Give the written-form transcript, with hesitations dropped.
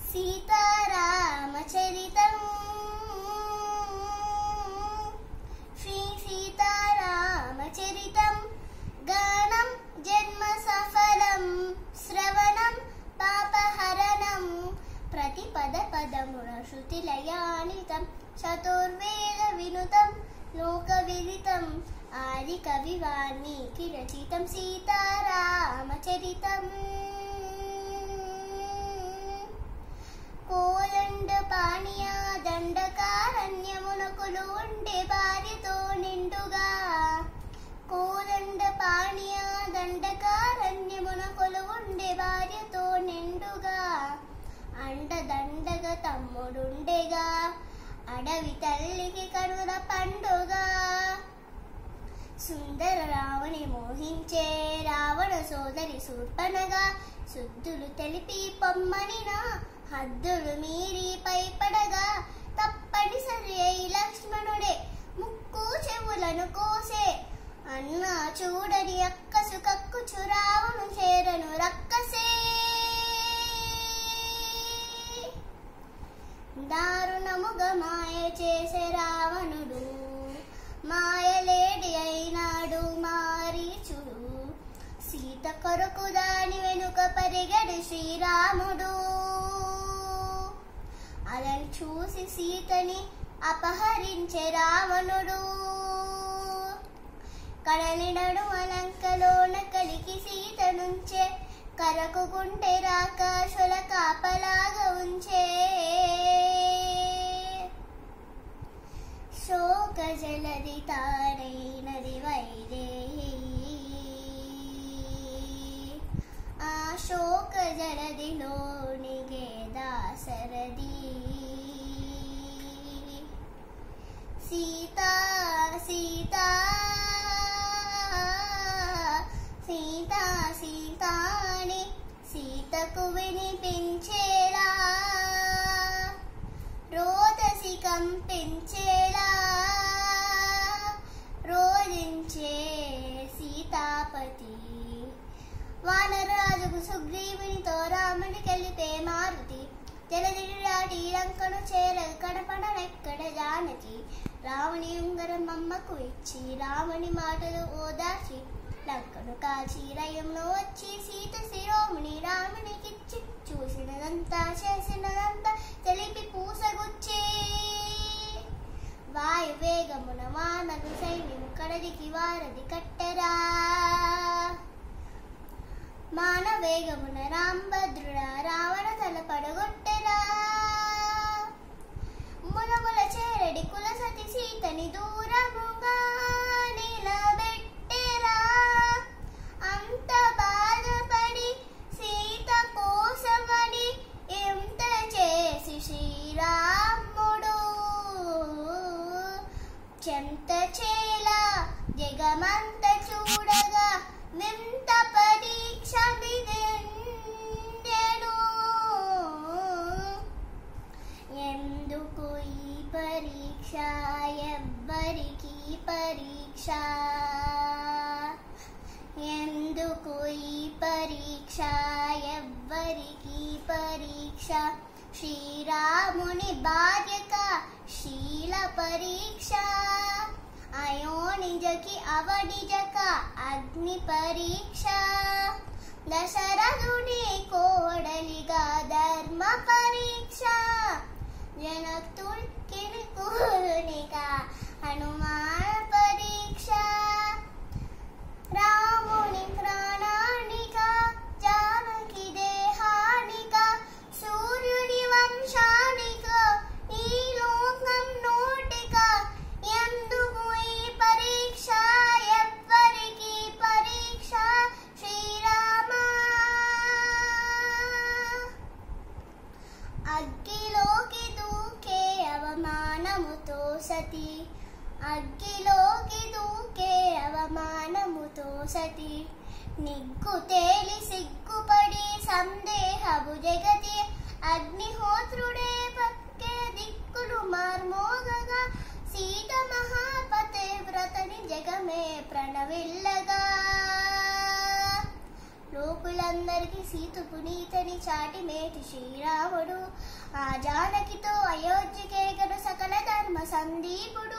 సీతారామ చరితం శ్రీ సీతారామ చరితం గానం జన్మ సఫలం శ్రవణం పాపహరణం ప్రతి పద పదమున శృతి లయానితం చతుర్వేద వినుతం లోక విదితం ఆది కవి వాల్మీకి రచితం సీతారామ చరితం కోలండ పాణియా దండకారణ్యమునకులు ఉండే భార్యతో నిండుగా కోలండ పాణియా దండకారణ్యమునకులు ఉండే భార్యతో నిండుగా అండదండగా తమ్ముడుండేగా అడవి తల్లికి కనుల పండుగ సుందర రావణి మోహించే రావణ సోదరి శూర్పణగా శుద్ధులు తెలిపి పొమ్మనిన హద్దులు మీరి పైపడగా తప్పనిసరి అయి లక్ష్మణుడే ముక్కు చెవులను కోసే అన్నా చూడని అక్కసు కక్కుచు రావణు చేరను రక్కసే దారుణముగా మాయ చేసే రావణుడు మాయలేడి అయినాడు మారీచుడు సీత కొరకు దాని వెనుక పరిగెడు శ్రీరాముడు అలను చూసి సీతని అపహరించే రావణుడు కడలినడు అలంకలోన కలికి సీత నుంచే కరకు గుంటె రాకాశుల కాపలాగా ఉంచే శోక జలది తారైనది వైదేహి ఆ శోక జలదిలోనిగే దాసరది సీతా సీతా సీతా సీతాని సీతకు వినిపించేలా రోదసి కంపించేలా రోదించే సీతాపతి వానరాజుకు సుగ్రీవునితో రాముని కలిపే మారుతి జలదిని దాటి లంకను చేర కడపడనెక్కడ జానకి రావణి ఉంగరం అమ్మకు ఇచ్చి రాముని మాటలు ఓదార్చి లంకను కాచి రయంలో వచ్చి సీత శిరోముని రామునికిచ్చి చూసినదంతా చేసినదంతా తెలిపి పూసగుచ్చే వాయువేగమున వానరు సైన్యము కడలికి వారధి కట్టెరా మానవేగమున రాంభద్రుడ రావణ తల పడగొట్టెరా మునముల చేరడి కులసతి సీతని దూరముగా నిలబెట్టెరా అంత బాధపడి సీత కోసమని ఎంత చేసి శ్రీరాముడు చెంత చేలా జగమంత చూడగా వింత పరీక్ష విధించెను ఎందుకు ఈ పరీక్ష ఎవ్వరికి పరీక్ష ఎందుకు ఈ పరీక్ష ఎవ్వరికి పరీక్ష శ్రీరాముని బాధ్యత శీల పరీక్ష అయోనిజకి అవనిజక అగ్ని పరీక్ష దశరథుని కోడలిగా ధర్మ పరీక్ష జనతుల్కిని కూరునిగా హనుమాన పరీక్ష రాముని ప్రాణానిక జానకి దేహానిక సూర్యుని వంశానిక ఈ లోకం నోటిక ఎందుకు ఈ పరీక్ష ఎవ్వరికి పరీక్ష శ్రీరామ అగ్గిలోకి దూకే అవమానముతో సతి అగ్గిలోకి దూకే అవమానముతో సతి నిగ్గు తేలి సిగ్గుపడి సందేహము జగతి అగ్నిహోత్రుడే పక్కే దిక్కులు మార్మోగగా సీత మహాపతే వ్రతని జగమే ప్రణవిల్లగా లోకులందరికీ సీతు పునీతని చాటి మేటి శ్రీరాముడు. ఆ జానకితో అయోధ్యకేగను సకల ధర్మ సందీపుడు.